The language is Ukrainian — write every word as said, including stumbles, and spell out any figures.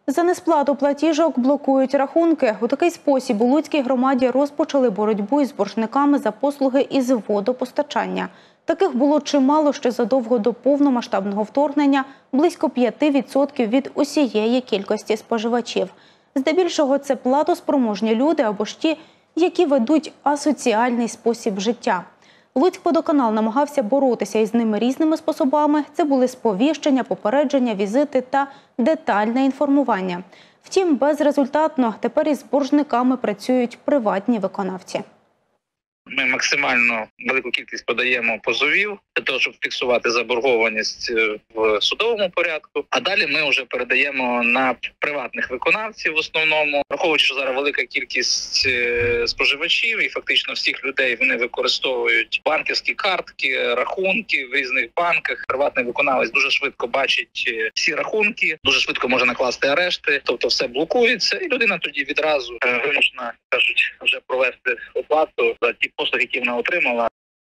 За несплату платіжок блокують рахунки. У такий спосіб у Луцькій громаді розпочали боротьбу із боржниками за послуги із водопостачання. Таких було чимало ще задовго до повномасштабного вторгнення – близько п'яти відсотків від усієї кількості споживачів. Здебільшого це платоспроможні люди або ж ті, які ведуть асоціальний спосіб життя. Луцькводоканал намагався боротися із ними різними способами. Це були сповіщення, попередження, візити та детальне інформування. Втім, безрезультатно тепер із боржниками працюють приватні виконавці. Ми максимально велику кількість подаємо позовів для того, щоб фіксувати заборгованість в судовому порядку. А далі ми вже передаємо на приватних виконавців в основному. Враховуючи, що зараз велика кількість споживачів і фактично всіх людей вони використовують банківські картки, рахунки в різних банках. Приватний виконавець дуже швидко бачить всі рахунки, дуже швидко може накласти арешти, тобто все блокується. І людина тоді відразу вимушена, кажуть, вже провести оплату за ті послуги, які вона отримала.